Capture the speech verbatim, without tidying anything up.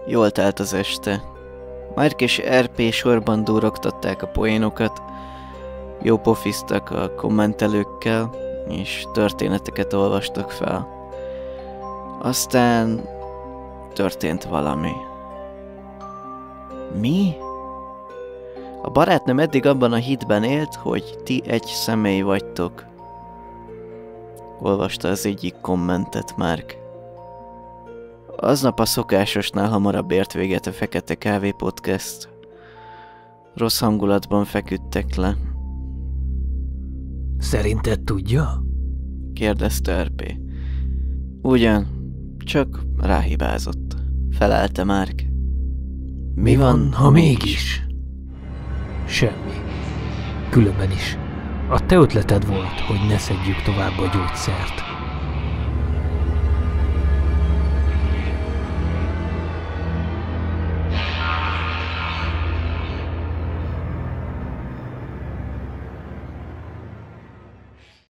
Jól telt az este. Márk és er pé sorban durogtatták a poénokat, jópofiztak a kommentelőkkel, és történeteket olvastak fel. Aztán történt valami. Mi? A barátnőm eddig abban a hitben élt, hogy ti egy személy vagytok. Olvasta az egyik kommentet Márk. Aznap a szokásosnál hamarabb ért véget a Fekete Kávé Podcast. Rossz hangulatban feküdtek le. Szerinted tudja? Kérdezte er pé. Ugyan, csak ráhibázott. Felelte Márk. Mi, Mi van, ha mégis? Semmi. Különben is. A te ötleted volt, hogy ne szedjük tovább a gyógyszert.